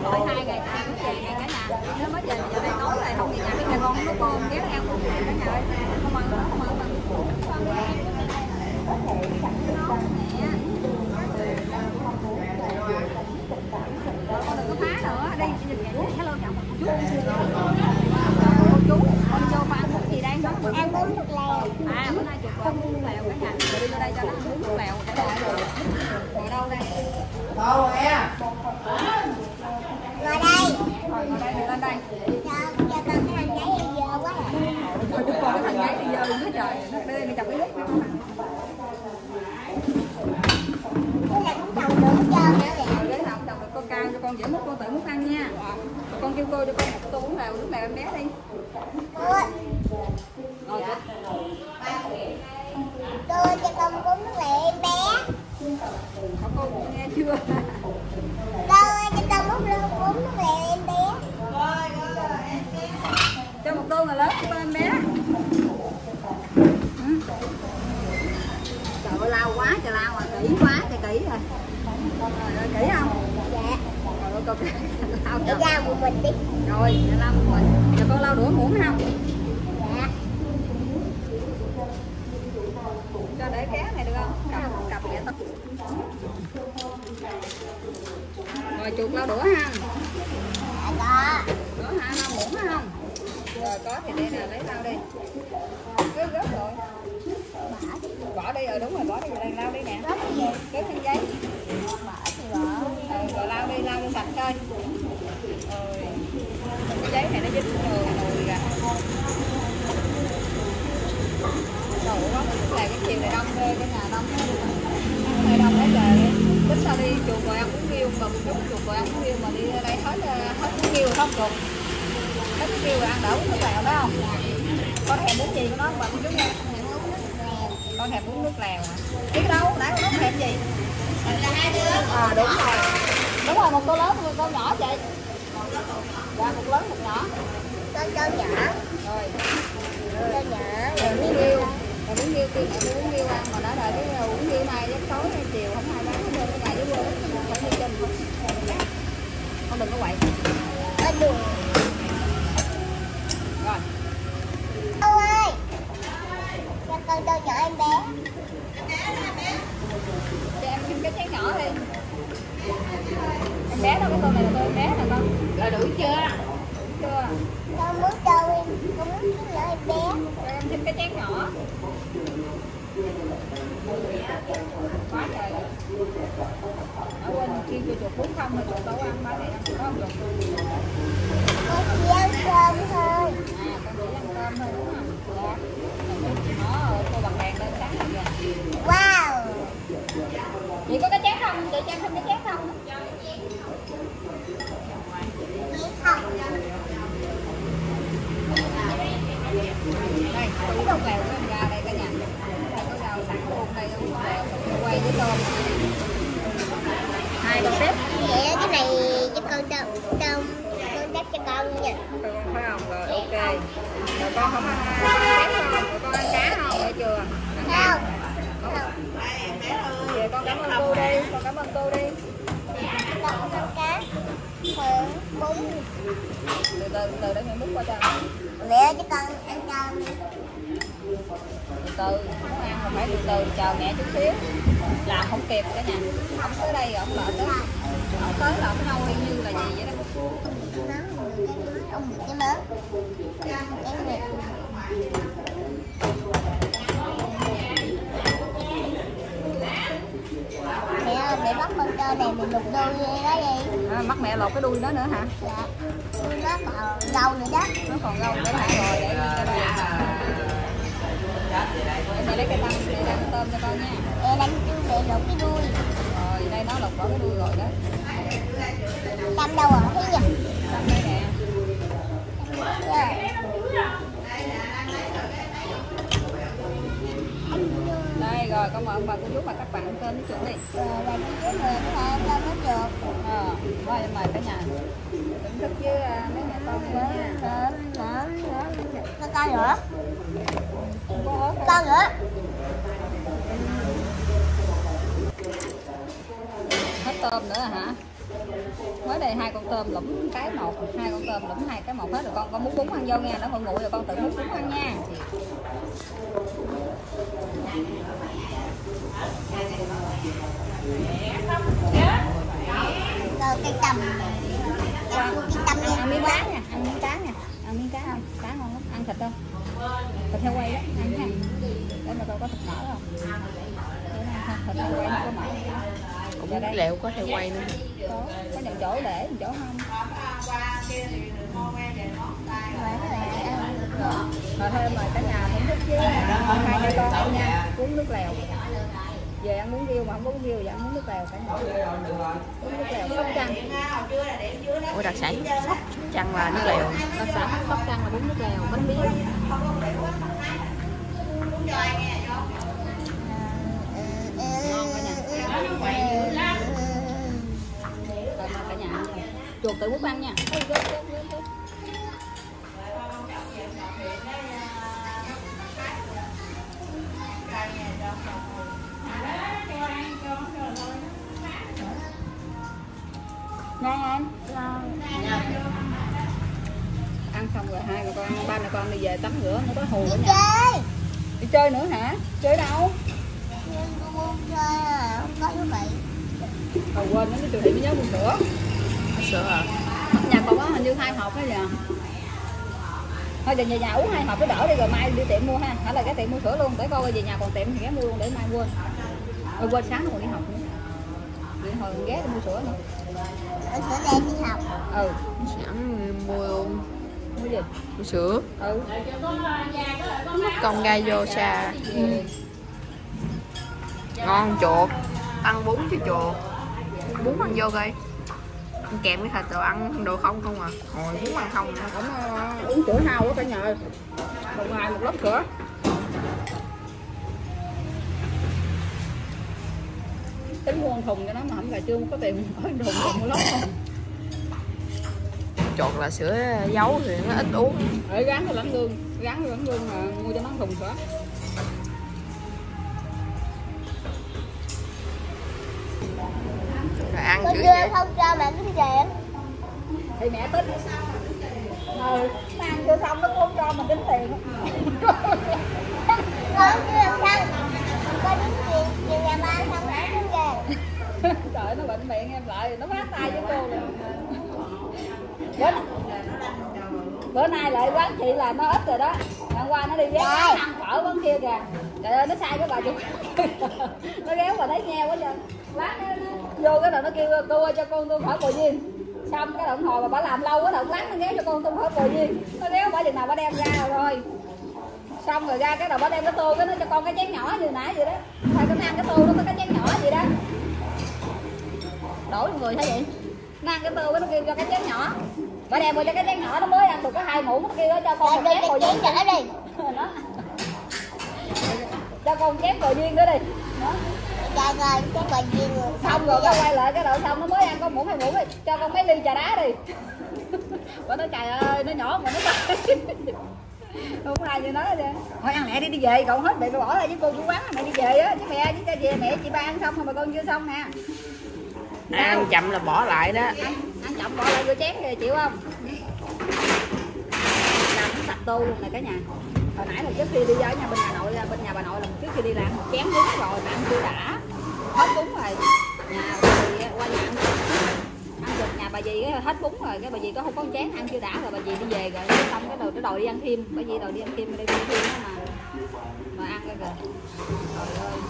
đợi 2 ngày ta mới về ngày cả nhà. Nếu mới về giờ này tối rồi không thì nhà cái con nó con ghé ăn luôn cả nhà ơi. Không ăn nữa, không ăn nữa. Con đừng có phá nữa. Đây hello chào một chút. Cô chú, con vô con ăn gì đây? Ăn bún nước lèo. À bữa nay chụp bún nước lèo cả nhà. Đi vô đây cho nó bún nước lèo. Ngồi đâu đây? Đâu nè. Ngồi đây. Ngồi đây thì lên đây. Cho con cái thằng giấy đi dơ quá à. Rồi chụp con cái thằng giấy đi dơ luôn đó trời. Nó đi chụp cái nước. Cái này cũng trồng được hết trơn nữa kìa. Ghế nào cũng trồng được, con cao cho con dễ múc, con tự múc ăn nha. Con kêu cô cho con một tô bún lèo, nước lèo em bé đi. Ngồi kìa. Tôi cho con bún nước lèo em bé. Cô nghe chưa? Tôi cho con bún nước lèo em bé. Cho một tô người lớn cho em bé. Trời ơi lao quá trời lao à, kỹ quá trời kỹ rồi. Rồi kỹ không? Dạ. Rồi con lao Để ra một mình đi. Rồi, lao một mình. Giờ con lau đũa muỗng không? Dạ. Cho để kéo này được không? Cặp vậy tao. Rồi chuột lau đũa ha. Dạ có. Có hả? Lau muỗng hả không? Rồi có thì đây nè, lấy lau đi. Cứ rớt rồi. Bỏ đi, đúng rồi, bỏ đi vào đây lau đi nè. Rớt trên giấy. Bỏ thì bỏ. Rồi lau đi, lau cho sạch thôi. Rồi cái giấy này nó dính nồi kìa. Đồ quá, là cái chiều này đông thôi, cái nhà đông này đông quá trời. Tính sao đi chuột rồi ăn bún riêu mà chút chuột rồi ăn bún riêu mà đi đây hết bún riêu không chuột. Hết bún riêu rồi ăn đỡ bún nước lèo đó không? Con thèm bún gì của nó mà con chú nghe. Con thèm bún nước lèo à? Biết đâu, nãy con thèm gì? À đúng rồi. Đúng rồi, một tô lớn, một tô nhỏ chị. Dạ, một lớn, một nhỏ. Con cho nhỏ. Rồi. Cho nhỏ. Rồi bún riêu. Rồi bún riêu kia mẹ bún riêu ăn mà đã đợi cái bún riêu này giấc tối chiều không ai bán hết trơn cái ngày với quên không đi trên. Con đừng có quậy. Ở đường. Rồi. Cô ơi. Cho con cho nhỏ em bé. Cho em xin cái chén nhỏ đi. Em bé đâu, cái tô này là tô em bé nè con. Rồi đủ chưa? Chưa. Con muốn cho em, con muốn nhỏ em bé. Cho em xin cái chén nhỏ. Quá trời. Ở quên kêu cho chuột bún không mà chuột đâu ăn ba này ăn có không chuột. Con chỉ ăn cơm thôi. À con chỉ ăn cơm thôi đúng không? Dạ. Nó cô bằng đèn lên sáng rồi kìa. Wow. Chị có cái chén không? Chị cho em thêm cái chén không? Chỉ không. Đây, tủ nước lèo của em ra đây cả nhà. Đây có rau sẵn luôn đây, quay với tôm. 2 con tép. Vậy cái này cho con tép cho con nha. Con phải không? Rồi ok. Rồi con không ăn tép không? Rồi con ăn cá không? Được chưa? Không. Vậy con cảm ơn cô đi. Con cảm ơn cô đi. Con không ăn cá. Bún. Từ để mẹ múc qua cho. Mẹ cho con ăn cơm. Từ muốn ăn mà phải từ chờ mẹ chút xíu. Làm không kịp cả nhà. Không tới đây rồi, không đợi tới. Không tới là cái nâu y như là gì vậy đó. Ông cái mớ. Cái này. Mẹ bắt con tơ này mình lục đuôi đó đi. À, bắt mẹ lột cái đuôi đó nữa hả? Dạ. Nó còn râu nữa đó. Nó còn râu nữa hả? Rồi để mẹ lấy cái tăm để ăn tôm cho con nha. Mẹ đánh mẹ lột cái đuôi. Rồi đây nó lột bỏ cái đuôi rồi đó. Tăm đâu rồi thấy nhỉ? Tăm đây nè. Đây rồi con mời ông bà cô chú và các bạn ăn cơm với chuột đi. Rồi là cái người nó ăn cơm với chuột. Thôi em mời cả nhà thưởng thức với mấy mẹ con nha. Con nữa. Có ớt Con nữa. hết tôm nữa hả? Mới đây 2 con tôm lũng cái một, 2 con tôm lũng 2 cái một hết rồi. Con có muốn bún ăn vô nha, nó nguội nguội rồi con tự muốn bún ăn nha. Rồi cây tầm. Ăn miếng cá nha, ăn miếng cá nha, ăn miếng cá không? Cá ngon lắm, ăn thịt không? Thịt heo quay đó, ăn nha. Để mà coi có thịt mỡ không? Thịt heo quay không có mỡ. Cũng lẹo có heo quay nữa. Có những chỗ để, những chỗ không. Rồi thêm rồi cả nhà thưởng thức với 2 mẹ con ăn nha, uống nước lèo. Về ăn bún riêu mà không có bún riêu thì ăn uống nước lèo cả nhà. Uống nước lèo Sóc Trăng. Ủa đặc sản Sóc Trăng là nước lèo. Đặc sản Sóc Trăng là bún nước lèo, bánh bía. Ngon cả nhà. Cả nhà ăn nha. Chuột tự bút ăn nha. Ngon không? Ngon. Ăn xong rồi 2 mẹ con, 3 mẹ con đi về tắm rửa nó có hù cả nhà. Đi chơi nữa hả? Chơi đâu? Không có thú vị. Quên nó siêu thị mới nhớ mua sữa. Sữa à? Nhà còn có hình như 2 hộp đó giờ. Thôi về nhà uống 2 hộp cái đỡ đi rồi mai đi tiệm mua ha. Hả là cái tiệm mua sữa luôn, để coi về nhà còn tiệm thì ghé mua luôn để mai quên. Quên sáng nó còn đi học nữa. Điện hồi ghé đi mua sữa nữa. Ở sữa đen đi học. Sẵn mua luôn. Mua gì? Mua sữa. Mất công gai vô xa. Ngon chuột. Ăn bún cho chuột. Bún ăn vô coi. Ăn kèm cái thịt đồ ăn đồ không à. Hồi bún ăn không nữa. Không uống sữa hao quá cả nhà. Một ngày 1 lốc sữa. Tính mua thùng cho nó mà không là chưa có tiền ở thùng mua lốc không. Chuột là sữa giấu thì nó ít uống. Gắn rồi lãnh lương mà mua cho nó thùng sữa. Rồi ăn Con chữ đưa vậy. không cho mẹ tính tiền. Thì mẹ tính. Nó ăn chưa xong nó cũng không cho mình tính tiền. Con chưa làm xong. Con tính tiền, tiền nhà ba xong lại tính tiền. Trời ơi, nó bệnh miệng em lại, nó phát tay với cô rồi. Bữa nay lại quán chị là nó ít rồi đó. Hôm qua nó đi ghé ăn phở quán kia kìa. Trời ơi nó sai cái bà chủ. Nó ghé mà thấy nghe quá trời. Lát nó vô cái đầu nó kêu cô ơi cho con tôi phở bò viên. Xong cái đồng hồ mà bà làm lâu quá đầu lát nó ghé cho con tôi phở bò viên. Nó ghé bà chừng nào bà đem ra rồi. Xong rồi ra cái đầu bà đem cái tô cái nó cho con cái chén nhỏ như nãy vậy đó. Thôi cái nó ăn cái tô nó có cái chén nhỏ vậy đó. Đổi người thấy vậy. Nó ăn cái tô cái nó kêu cho cái chén nhỏ. Bà đem rồi cho cái chén nhỏ nó mới ăn được có 2 muỗng, nó kêu cho con một chén bò viên trả đi. cho con chén bò viên nữa đi. Đó. Dạ rồi, chén bò viên rồi. Xong rồi cái quay lại cái đợi xong nó mới ăn con muỗng 2 muỗng đi, cho con mấy ly trà đá đi. Bà nói trời ơi nó nhỏ mà nó to. Không ai như nói vậy. Thôi ăn lẹ đi về, cậu hết bị bỏ lại với cô chủ quán mẹ đi về á, chứ mẹ với về mẹ chị ba ăn xong rồi mà con chưa xong nè. Ăn chậm là bỏ lại đó. Ăn chậm bỏ lại vô chén kìa chịu không? Làm nó sạch tô luôn này cả nhà. Hồi nãy là trước khi đi ở nhà bên nhà bà nội là trước khi đi làm một chén bún rồi mà ăn chưa đã. Hết bún rồi. Nhà bà dì qua nhà ăn được nhà bà dì hết bún rồi, cái bà dì có không có chén ăn chưa đã rồi bà dì đi về rồi xong cái đầu nó đòi đi ăn thêm, bà dì đòi đi ăn thêm đi thêm đó mà ăn cái kìa. Trời ơi.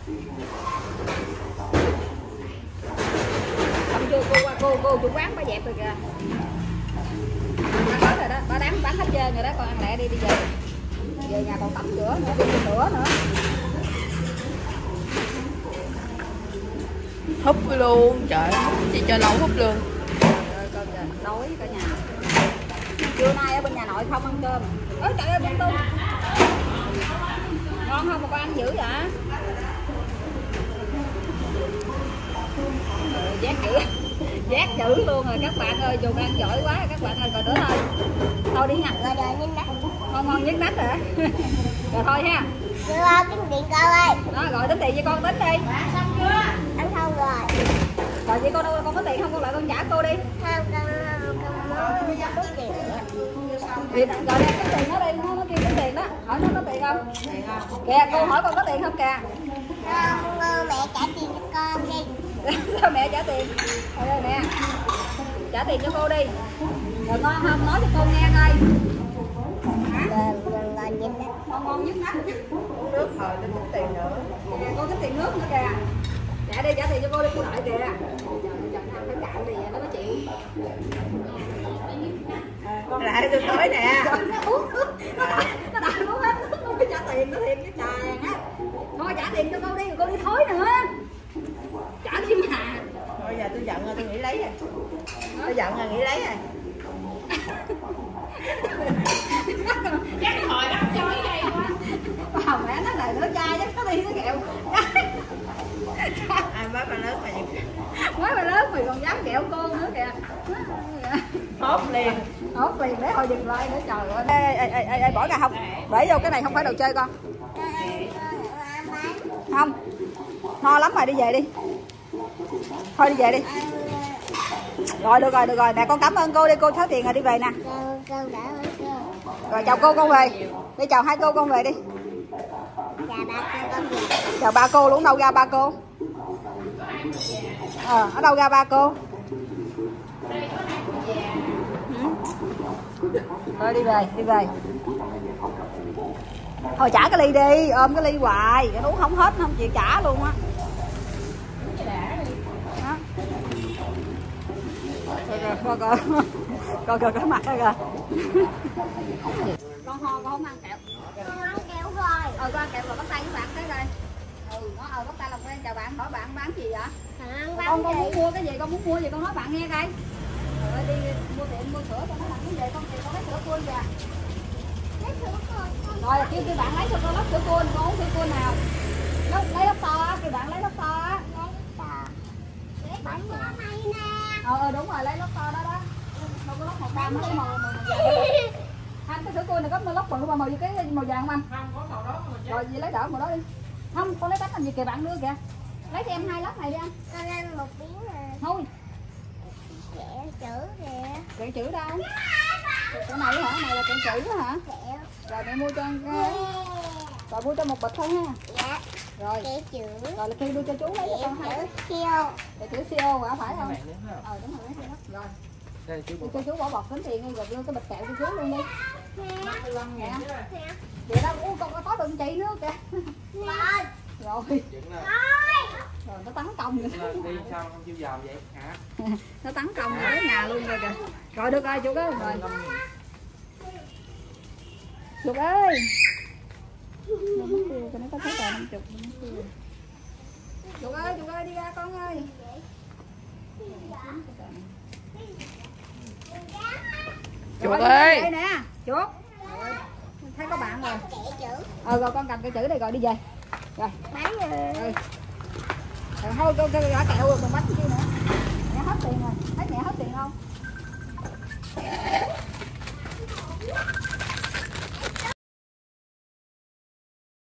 Xong chưa cô qua cô chủ quán bà dẹp rồi kìa. Bà hết rồi đó, bà bán hết trơn rồi đó, con ăn lẹ đi về. Về nhà còn tắm rửa nữa, đi rửa nữa. Húp luôn, trời chị cho nấu húp luôn. Trời ơi con trời, đói cả nhà. Trưa nay ở bên nhà nội không ăn cơm. Ôi trời ơi bún tung. Ngon không mà con ăn dữ vậy? Giác dữ. Giác dữ luôn rồi các bạn ơi, Chùm ăn giỏi quá các bạn ơi, rồi nữa thôi. Thôi đi nha. Rồi nhấn nắp. Ngon nhất nách hả? Rồi thôi ha. Đưa tính tiền con ơi. Đó, gọi tính tiền cho con tính đi. Ăn xong chưa? Ăn xong rồi. Rồi vậy con có tiền không, con lại con trả cô đi. Không, con có tiền. Rồi đem cái tiền nó đi, nó kêu cái tiền đó, hỏi nó có tiền không? Kìa, cô hỏi con có tiền không kìa. Không, mẹ trả tiền cho con đi. Sao mẹ trả tiền? Thôi đây nè, trả tiền cho cô đi. Rồi ngon không? Nói cho cô nghe coi. Ngon nhất đó. Ngon nhất mắt. Uống nước rồi đến tính tiền nữa. Kìa, cô thích tiền nước nữa kìa. Trả đi, trả tiền cho cô đi, cô đợi kìa. Trời ăn phải cạo đi nó mới chịu. Lại tôi tới nè. Nó đợi uống hết nước, nó phải trả tiền nó thiệt cái trời á. Thôi trả tiền cho cô đi thối nữa. Trả đi mà. Bây giờ tôi giận rồi, tôi nghĩ lấy rồi. Tôi giận rồi, nghĩ lấy rồi. Cái hồi đó chơi vậy quá. Bà mẹ nó lời nữa chai chứ nó đi nó kẹo. Ai mới bà lớn mà vậy? Mới bà lớn mày còn dám kẹo cô nữa kìa. Hốt liền. Hốt liền để hồi dừng lại nữa trời ơi. Ê, bỏ ra không? Để vô cái này không phải đồ chơi con. Không. No lắm rồi đi về đi. Thôi đi về đi. Rồi được rồi. Nè con cảm ơn cô đi, cô số tiền rồi đi về nè. Con đã hỏi cô. Rồi chào cô con về. Đi chào hai cô con về đi. Chào ba cô con về. Chào ba cô luôn, đâu ra ba cô? Ở đâu ra ba cô? Thôi đi về. Thôi trả cái ly đi, ôm cái ly hoài, uống không hết không chịu trả luôn á. Coi cái mặt đó kìa. Con ho con không ăn kẹo. Con ăn kẹo rồi. Con ăn kẹo rồi bắt tay với bạn thấy coi. Nó bắt tay làm quen. Chào bạn, hỏi bạn bán gì vậy? Con muốn mua cái gì, con muốn mua gì con nói bạn nghe coi. Rồi đi mua tiệm mua sữa con nói bạn muốn gì con lấy sữa cua kìa. Lấy sữa cua. Rồi kêu bạn lấy cho con lốc sữa cua, con uống sữa cua nào? Lấy lốc to á, kêu bạn lấy lốc to á. Lấy bánh này nè. Đúng rồi, lấy lốc to đó đó. Đâu có lốc màu cam nó màu anh cái sữa cua này có lốc bự mà màu gì cái màu vàng không anh? Không có màu đó mà. Rồi gì lấy đỡ màu đó đi. Không, con lấy bánh làm gì kìa bạn đưa kìa. Lấy cho em 2 lốc này đi anh. Con ăn một miếng à. Thôi. Kẹo chữ kìa. Kẹo chữ đâu? Cái này hả? Này là kẹo chữ hả? Kẹo. Rồi mẹ mua cho cái. Rồi mua cho một bịch thôi ha. Dạ. Rồi. Kẹo chữ. Rồi là kêu đưa cho chú lấy cho con 2 cái. Siêu. Kẹo chữ CO hả phải không? Đúng rồi lấy đó. Rồi. Cho chú bỏ bọc tính tiền đi rồi đưa cái bịch kẹo cho chú luôn đi. 55 ngàn. Vậy đó, con có đựng chị nữa kìa. Rồi. Rồi nó tấn công rồi. Đi sao không chịu dòm vậy hả? Nó tấn công rồi tới nhà luôn rồi kìa. Rồi được rồi chú ơi rồi. Chuột ơi. Nó mất tiêu cho nó có thấy tờ 50. Chuột ơi đi ra con ơi. Chuột ơi. Đây nè, chuột. Thấy có bạn rồi. Rồi con cầm cái chữ đây rồi đi về. Rồi. Bánh rồi. Rồi thôi con gả kẹo rồi còn bánh chi nữa. Mẹ hết tiền rồi. Thấy mẹ hết tiền không?